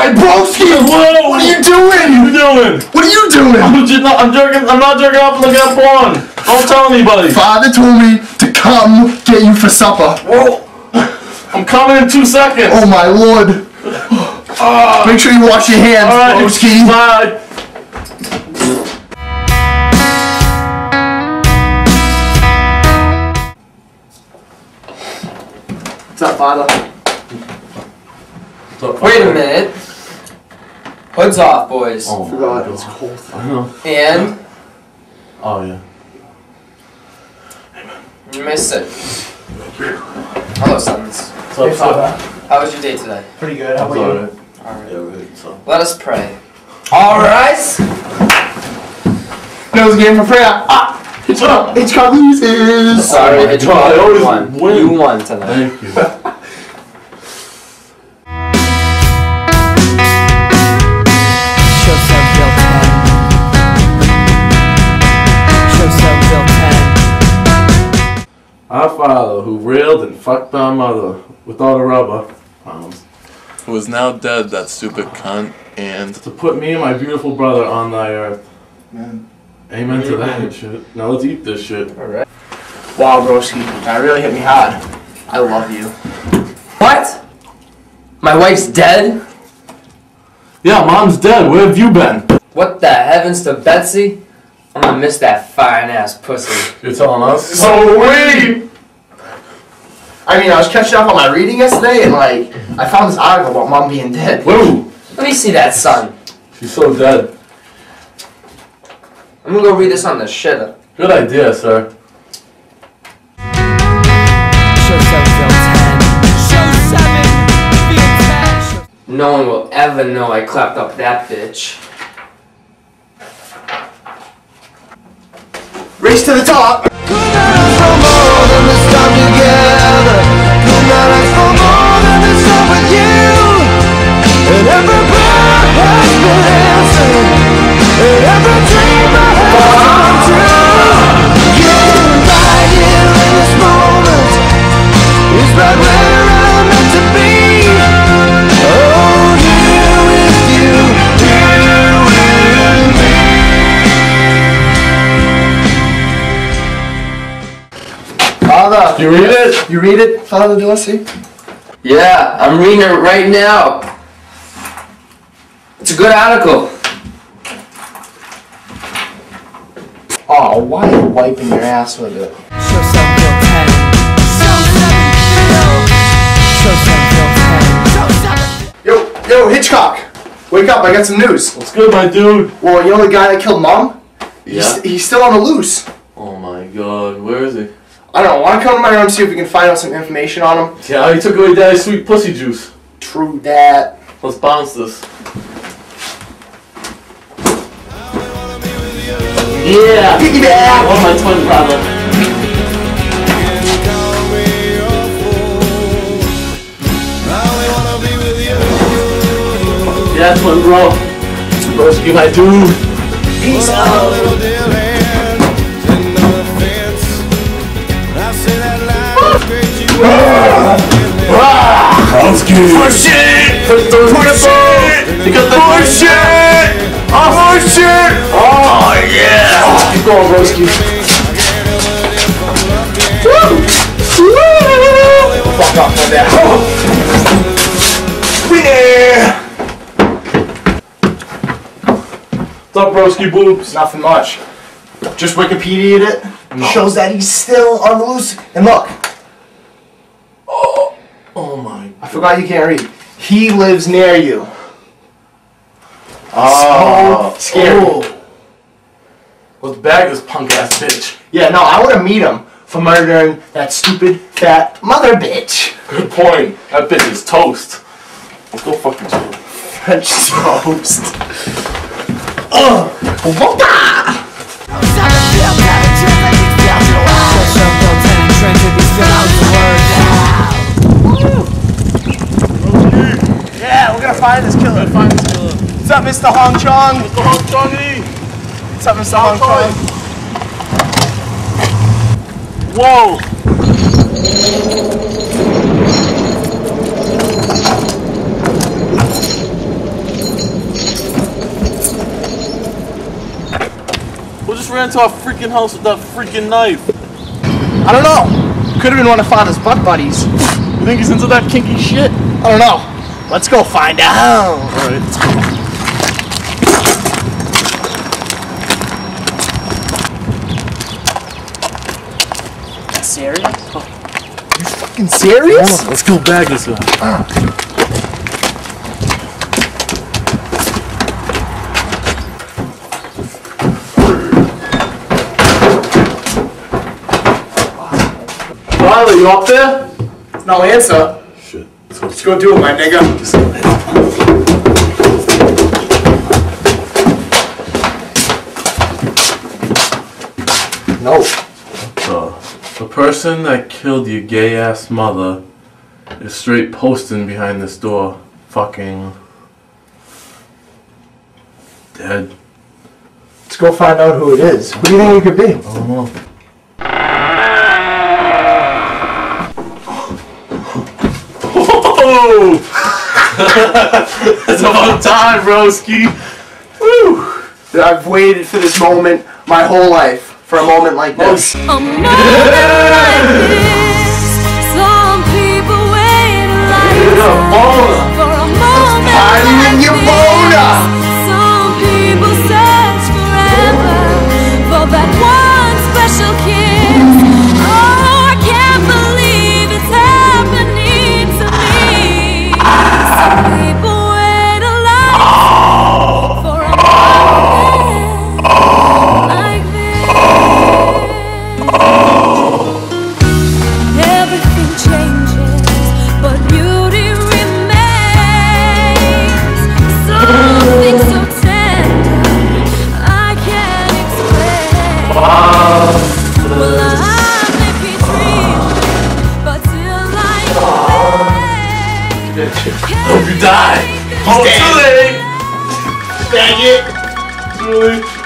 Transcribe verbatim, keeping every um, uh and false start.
Hey, broski! Whoa! What are you doing? What are you doing? What are you doing? I'm just not. I'm jerking. I'm not jerking off and looking at porn. Don't tell anybody. Father told me to come get you for supper. Whoa! I'm coming in two seconds. Oh my lord! Uh, Make sure you wash your hands, all right, broski. bye. What's up, Father? Wait a minute. Hood's off, boys. Oh, I forgot it's cold. I know. And Oh yeah. you may sit. Hello, sons. What's up, Father? How was your day today? Pretty good. How It's about you? alright. Alright. Yeah, right. So. Let us pray. Alright. Nose game for prayer. Ah! Hitchcock, Hitchcock loses! Sorry, Oh my it's God, I you always won. win. You won tonight. Thank you. Our father, who railed and fucked our mother with all the rubber, um, Who is now dead, that stupid cunt, and to put me and my beautiful brother on thy earth. Man. Amen to that shit. Now let's eat this shit. Alright. Wow, broski. That really hit me hard. I love you. What? My wife's dead? Yeah, mom's dead. Where have you been? What the heavens to Betsy? I'm gonna miss that fine ass pussy. You're telling us? So we. I mean, I was catching up on my reading yesterday, and like, I found this article about mom being dead. Whoa! Let me see that, son. She's so dead. I'm gonna go read this on the shitter. Good idea, sir. No one will ever know I clapped up that bitch. Race to the top. Father, You read it? you read it, Father Dorsey? Yeah, I'm reading it right now. It's a good article. Oh, why are you wiping your ass with it? Yo, yo, Hitchcock! Wake up, I got some news. What's good, my dude? Well, you know the guy that killed Mom? Yeah. He's, he's still on the loose. Oh my god, where is he? I don't know, wanna come to my room and see if we can find out some information on him? Yeah, he took away daddy's sweet pussy juice. True that. Let's bounce this. Yeah! Piggyback! Oh, my twin brother. Yeah, twin bro. Broski, my dude. Peace out. Broski. Push it! Push it! You got the push it! Oh, push it! Oh, yeah! Keep going, broski. Fuck off my dad. Yeah! What's up, broski boobs? Nothing much. Just Wikipedia'd it. No. Shows that he's still on the loose. And look, Oh my. I forgot you can't read. He lives near you. Oh. So scary. Oh. Let's bag this punk ass bitch. Yeah, no, I want to meet him for murdering that stupid, fat mother bitch. Good point. That bitch is toast. Let's go fuck each other. French toast. Ugh. Whoopah! Yeah, we're gonna find this killer. Find this killer. What's up, Mister Hong Chong? Mister Hong Chong-y. What's up, Mister Hong Chong? Whoa. just ran to our freaking house with that freaking knife? I don't know. Could have been one of Father's butt buddies. You think he's into that kinky shit? I don't know. Let's go find out. Alright, let's go. Serious? You fucking serious? Hold on, let's go bag this guy. Uh. Riley, you up there? No answer. Shit. Let's Let's go do it, my nigga. No. The, the person that killed your gay ass mother is straight posting behind this door. Fucking dead. Let's go find out who it is. Who do you think it could be? I don't know. Oh! It's about time, broski. Woo! I've waited for this moment my whole life. For a moment like this. A moment like this. Some people wait a lifetime for a moment Hiding like in your this. boner. Some people search forever for that one special kiss. Oh, I can't believe it's happening to me. Some people wait a lifetime for a moment like this. Everything changes, but beauty remains. Something so tender, I can't explain. Well, I may be dreaming, but till I wake, Hope you die. Oh, too late. Dang it! Too late.